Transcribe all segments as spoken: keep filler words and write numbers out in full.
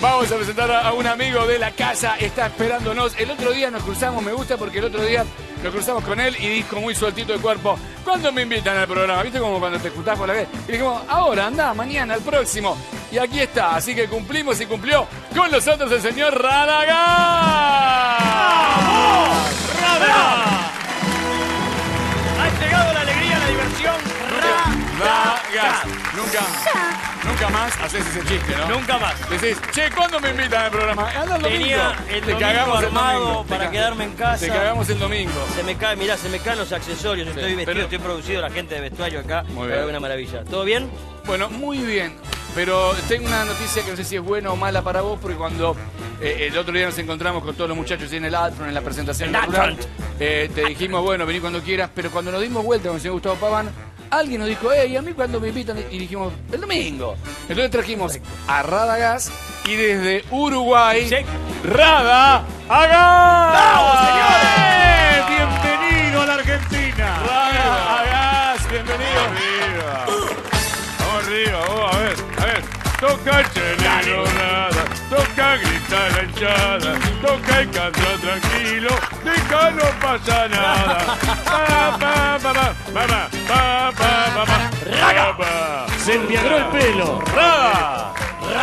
Vamos a presentar a un amigo de la casa, está esperándonos. El otro día nos cruzamos, me gusta porque el otro día nos cruzamos con él y dijo muy sueltito de cuerpo, ¿cuándo me invitan al programa? ¿Viste como cuando te juntás por la vez? Y dijimos, ahora, anda, mañana, el próximo. Y aquí está, así que cumplimos y cumplió con nosotros el señor Radagás. ¡Vamos! ¡Radagás! Ha llegado la alegría, la diversión. Radagás. Nunca, nunca más haces ese chiste, ¿no? Nunca más. Decís, che, ¿cuándo me invitan al programa? Anda el domingo. Tenía el Te domingo cagamos armado el domingo. para Te quedarme en casa. Te cagamos el domingo. Se me cae, mirá, se me caen los accesorios. Sí, Estoy vestido, pero... estoy producido, la gente de vestuario acá. Muy bien. Es una maravilla. ¿Todo bien? Bueno, muy bien. Pero tengo una noticia que no sé si es buena o mala para vos, porque cuando eh, el otro día nos encontramos con todos los muchachos en el Altron, en la presentación natural, eh, te dijimos, bueno, vení cuando quieras, pero cuando nos dimos vuelta con el señor Gustavo Paván, alguien nos dijo, hey, ¿a mí cuándo me invitan? Y dijimos, el domingo. Entonces trajimos a Radagás y desde Uruguay, Sí. Radagás. ¡Vamos, señores! ¡Bienvenido a la Argentina! Radagás, bienvenido. Arriba. Vamos arriba, vamos a ver, a ver. Toca el chelero, nada. Toca gritar la hinchada. Toca el canto tranquilo. Deja, no pasa nada. Pa, pa, pa, pa, pa, pa, pa, pa, pa, pa. Se enviagró el pelo. Rada.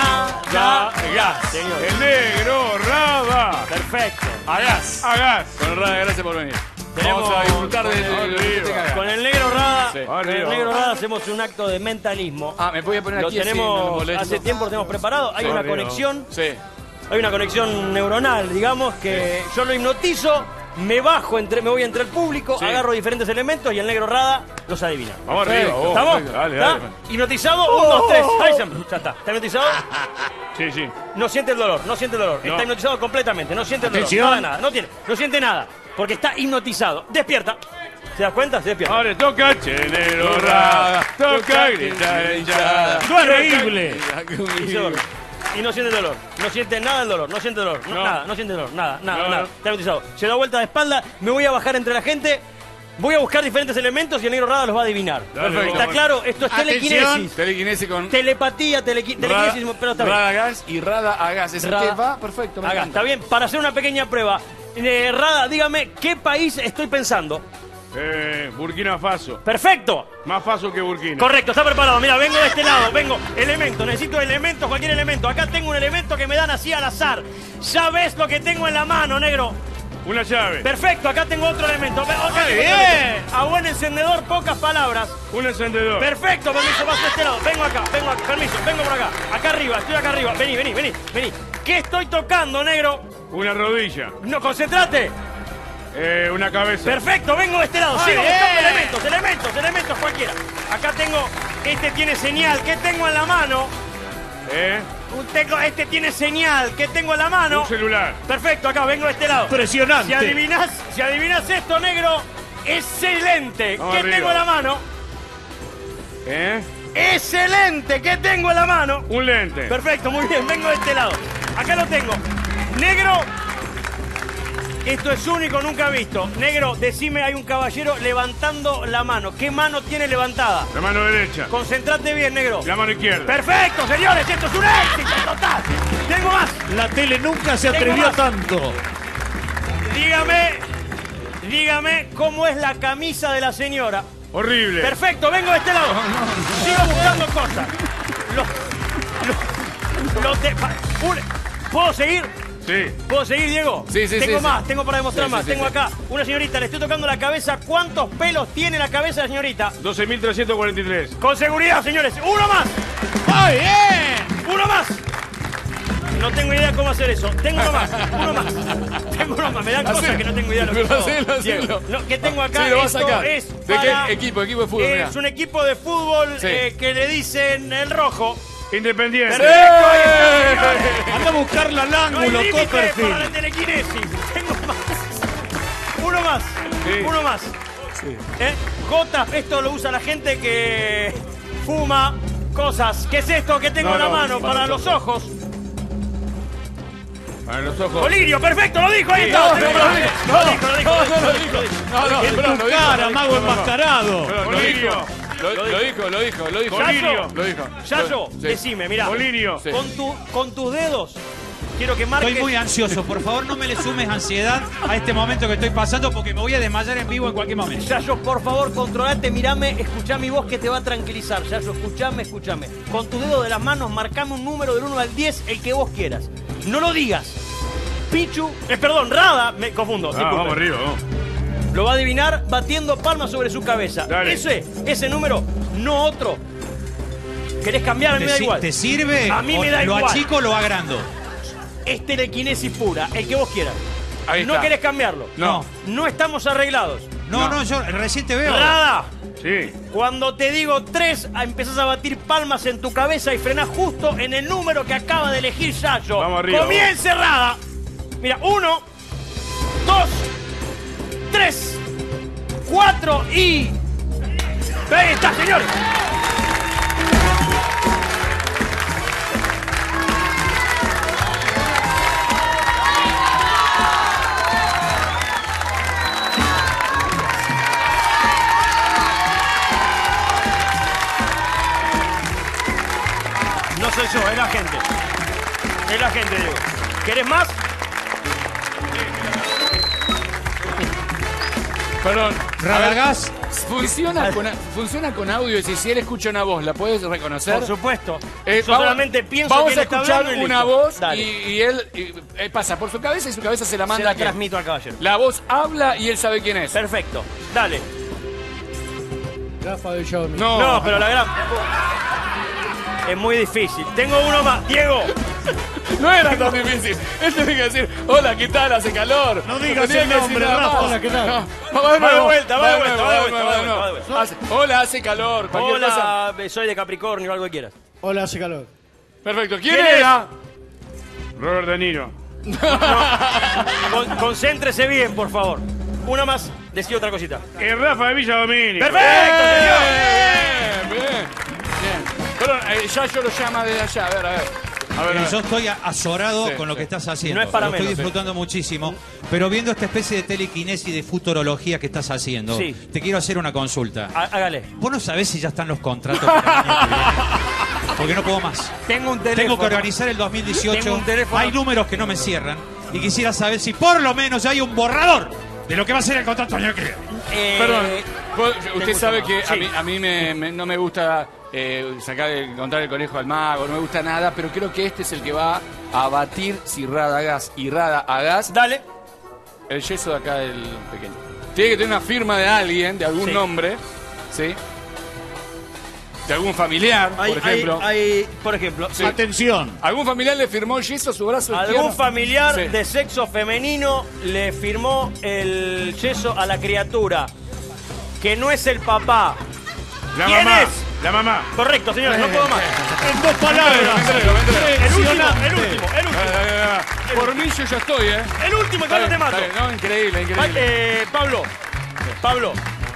Radagás, señor. El negro, Rada. Perfecto. Agás. Agás. Bueno, Radagás, gracias por venir. Tenemos- Vamos a disfrutar de, de- de- Arriba. de- de- de- Con el negro Rada, Sí. con el negro Rada hacemos un acto de mentalismo. Ah, me voy a poner Lo aquí así, no me tenemos, molesto. hace tiempo lo tenemos preparado. Hay Sí, una arriba. conexión, Sí. hay una conexión neuronal, digamos, que yo lo hipnotizo, me bajo, entre, me voy entre el público, Sí. agarro diferentes elementos y el negro Rada los adivina. Vamos Perfecto. arriba, vos. ¿Estamos? Dale, ¿Está? dale. Hipnotizado, un, dos, tres. Ahí se- ya está. ¿Está hipnotizado? Sí, sí. No siente el dolor, no siente el dolor. No. Está hipnotizado completamente, no siente el dolor. Atención. Nada, nada, no tiene, no siente nada. Porque está hipnotizado. Despierta. ¿Se das cuenta? Se despierta. Ahora toca el chelero, Rada. Toca gritar la hinchada. Increíble. Increíble. Y se duerme. Y no siente dolor, no siente nada el dolor, no siente dolor, no, No. nada, no siente dolor, nada, nada, No, nada. no. Está hipnotizado. Se da vuelta de espalda, me voy a bajar entre la gente, voy a buscar diferentes elementos y el negro Rada los va a adivinar. Dale, Perfecto. ¿Está claro? Esto es telequinesis. Telequinesis con Telepatía, telequi- telequinesis, pero está bien. Radagás y Radagás. Ese Rada- te va perfecto. me Haga, encanta. está bien, para hacer una pequeña prueba. Eh, Rada, dígame, ¿qué país estoy pensando? Eh, Burkina Faso. ¡Perfecto! Más Faso que Burkina. Correcto, está preparado. Mira, vengo de este lado, vengo. Elementos, necesito elementos, cualquier elemento. Acá tengo un elemento que me dan así al azar. Ya ves lo que tengo en la mano, negro. Una llave. Perfecto, acá tengo otro elemento. Ve- acá tengo bien. otro elemento. A buen encendedor, pocas palabras. Un encendedor. Perfecto, permiso, paso de este lado. Vengo acá, vengo acá, permiso, vengo por acá. Acá arriba, estoy acá arriba. Vení, vení, vení, vení. ¿Qué estoy tocando, negro? Una rodilla. No, concentrate. Eh, una cabeza. Perfecto, vengo de este lado. Muy Sigo bien. buscando elementos, elementos, elementos cualquiera. Acá tengo, este tiene señal. ¿Qué tengo en la mano? Eh, Un tengo- este tiene señal. ¿Qué tengo en la mano? un celular. Perfecto, acá vengo de este lado. Impresionante. Si adivinas, si adivinas esto, negro, excelente. Vamos ¿Qué arriba. tengo en la mano? Eh, Excelente. ¿Qué tengo en la mano? un lente. Perfecto, muy bien, vengo de este lado. Acá lo tengo. Negro, esto es único, nunca visto. Negro, decime, hay un caballero levantando la mano. ¿Qué mano tiene levantada? La mano derecha. Concentrate bien, negro. La mano izquierda. Perfecto, señores, esto es un éxito total. Tengo más. La tele nunca se Tengo atrevió más. tanto. Dígame, dígame cómo es la camisa de la señora. Horrible. Perfecto, vengo de este lado. Sigo buscando cosas. Lo, lo, lo te- pa- un- ¿Puedo seguir? Sí. ¿Puedo seguir, Diego? Sí, sí, Tengo sí, más, sí. tengo para demostrar Sí, más. sí, sí, tengo sí. acá una señorita, le estoy tocando la cabeza. ¿Cuántos pelos tiene la cabeza de la señorita? doce mil trescientos cuarenta y tres. Con seguridad, señores. ¡Uno más! ¡Muy bien! ¡Uno más! No tengo idea cómo hacer eso. Tengo uno más, uno más. Tengo uno más. Me dan cosas Hacelo. que no tengo idea de lo que Pero hago. hacelo, Diego, hacelo. no, ¿qué tengo acá? Sí, lo vas a Esto sacar. es ¿De para- qué equipo? Equipo de fútbol, Es mirá. un equipo de fútbol Sí. eh, que le dicen el rojo. Independiente. Perfecto, ahí está, señores. Anda a buscarla al No hay ángulo, límite para la Copperfield. telequinesis. Tengo más. Uno más. Sí. Uno más. ¿Eh? J, esto lo usa la gente que fuma cosas. ¿Qué es esto que tengo No, en la no, mano? para Para los los ojos. Para los ojos. Colirio, perfecto, lo dijo, ahí está. No, Tengo no, para- no, Lo dijo, lo dijo, no, lo dijo, no lo lo dijo, lo dijo. No, no, En pero tu lo dijo, cara, lo dijo. mago enmascarado. Pero, Lo Colirio. dijo. Lo, lo dijo, lo dijo, lo dijo. Yayo, Lo dijo. Yayo, Sí. decime, mirá. Molinio. Sí. Con, tu, con tus dedos, quiero que marques... Estoy muy ansioso, por favor no me le sumes ansiedad a este momento que estoy pasando porque me voy a desmayar en vivo en cualquier momento. Yayo, por favor, controlate, mirame, escuchá mi voz que te va a tranquilizar. Yayo, escuchame, escuchame. Con tus dedos de las manos, marcame un número del uno al diez, el que vos quieras. No lo digas. Pichu, eh, perdón, Rada, me confundo. Ah, disculpe. vamos arriba, vamos. Lo va a adivinar batiendo palmas sobre su cabeza. Dale. Ese, ese número, no otro. ¿Querés cambiar? A mí ¿Te, me da si- igual. te sirve? A mí o me da lo igual. achico o lo agrando. Es telequinesis pura, el que vos quieras. Ahí no está. querés cambiarlo. No. No estamos arreglados. No, no, yo recién te veo. Rada, Sí. cuando te digo tres, empezás a batir palmas en tu cabeza y frenás justo en el número que acaba de elegir Yayo. Vamos arriba, Comience, Rada. Mira, uno, dos, tres, cuatro y... Ahí está, señores. No soy yo, es la gente. Es la gente, Diego. ¿Querés más? Perdón. Radagás. ¿Funciona con, funciona con audio? Si, si él escucha una voz, ¿la puedes reconocer? Por supuesto. Eh, Yo solamente pienso vamos que él a está escuchar hablando y una listo. voz y, Dale. y él y, eh, pasa por su cabeza y su cabeza se la Se manda la a quién. transmito al caballero. La voz habla y él sabe quién es. Perfecto. Dale. Rafa del Xiaomi. No, No, pero la gran... Es muy difícil. Tengo uno más. Diego. no era tan difícil. Él tenía que decir, hola, ¿qué tal? Hace calor. No digas tenía el que decir nombre, nada Rafa. más. Hola, ¿qué tal? No, va de Va de nuevo, vuelta, va de nuevo, vuelta, va de nuevo, vuelta, va de nuevo. vuelta, va de vuelta. Hace- Hola, hace calor. Cualquier cosa. Hola, soy de Capricornio o algo que quieras. Hola, hace calor. Perfecto. ¿Quién, ¿Quién era? Robert De Niro. Con- concéntrese bien, por favor. Una más. Decí otra cosita. El Rafa de Villa Domínico. ¡Perfecto, señor! Bien, bien, bien. Perdón, eh, ya yo lo llama desde allá. A ver, a ver. A ver, a Eh, ver. Yo estoy a- azorado Sí, con lo sí. que estás haciendo. No es para lo estoy menos, disfrutando muchísimo. Pero viendo esta especie de telequinesis de futurología que estás haciendo, Sí. te quiero hacer una consulta. Há- Hágale. ¿Vos no sabés si ya están los contratos para el año que viene? Porque no puedo más. Tengo un teléfono. Tengo que organizar el dos mil dieciocho. Tengo un teléfono. Hay números que no me cierran. Y quisiera saber si por lo menos hay un borrador de lo que va a ser el contrato el año que viene. Eh, Perdón, ¿puedo- usted tengo sabe un que tema. a mí, a mí me, me- no me gusta eh, sacar el, contar el conejo al mago, no me gusta nada, pero creo que este es el que va a batir si Radagás y Rada Agás Dale. el yeso de acá del pequeño. Tiene que tener una firma de alguien, de algún Sí. nombre, ¿sí? De algún familiar, Hay- por ejemplo. hay- hay- por ejemplo, Sí. Atención. ¿Algún familiar le firmó el yeso a su brazo algún izquierdo? familiar Sí. de sexo femenino le firmó el yeso a la criatura. Que no es el papá. La ¿Quién mamá. es? La mamá. Correcto, señores, no puedo más. En dos palabras. Me entrego, me entrego. El último, Impresionante. el último, el último. Dale, dale, dale. Por mí yo ya estoy, ¿eh? El último, Está ya no te bien, mato. está bien. No, increíble, Pa- increíble. eh, Pablo, Pablo,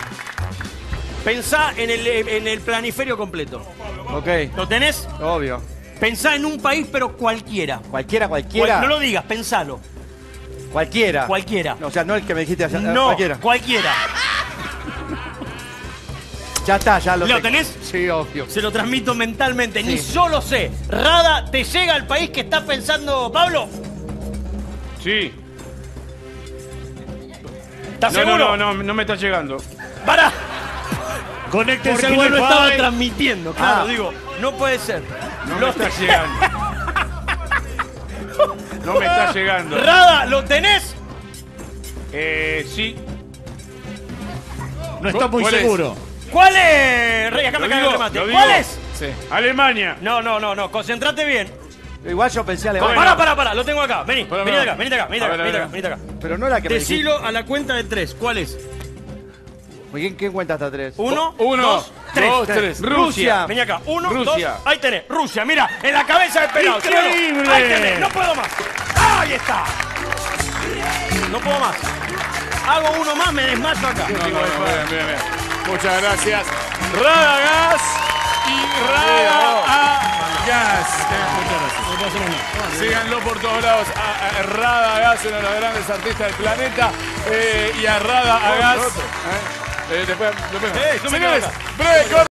pensá en el, en el planiferio completo. Ok, ¿Lo tenés? obvio. Pensá en un país, pero cualquiera. Cualquiera, cualquiera. Cual- no lo digas, pensalo. Cualquiera. Cualquiera. O sea, no el que me dijiste allá. No, Cualquiera. cualquiera. Ya está, ya lo ¿Lo tengo. tenés? Sí, obvio. Se lo transmito mentalmente, ni Sí. yo lo sé. Rada, ¿te llega al país que está pensando Pablo? Sí. ¿Estás No, seguro? no, no, no, no me está llegando. ¡Para! Conéctense Porque al no lo estaba Wi-Fi. transmitiendo, claro, Ah. digo, no puede ser. No Lo- me está llegando. No me está llegando. Rada, ¿lo tenés? Eh, sí. No está muy ¿Cuál es? seguro. ¿Cuál es? Rey, acá me Lo cae el digo, remate. lo ¿Cuál digo. es? Sí. Alemania. No, no, no, no, concentrate bien. Igual yo pensé Pará, Alemania. pará, pará, pará, lo tengo acá. Vení, Pará, vení pará. acá, vení acá, vení A acá, ver, a vení ver, acá, a vení acá. Pero no la que me dijiste. Decilo a la cuenta de tres. ¿Cuál es? ¿Quién, quién cuenta hasta tres? Uno, Uno, dos, tres. dos, tres. Rusia. Vení acá. Uno, Rusia. dos. Ahí tenés. Rusia, mira, en la cabeza del pelado. ¿sí o no? ¡Increíble! Ahí tenés, no puedo más. Ahí está. No puedo más. Hago uno más, me desmayo acá. No, no, no, bien, bien, bien. Muchas gracias. Radagás y Radagás. Síganlo por todos lados. A, a Radagás, uno de los grandes artistas del planeta. Eh, y a Radagás. Eh, eh, después, después. Eh, yo me quedo Señores, acá. breve corte.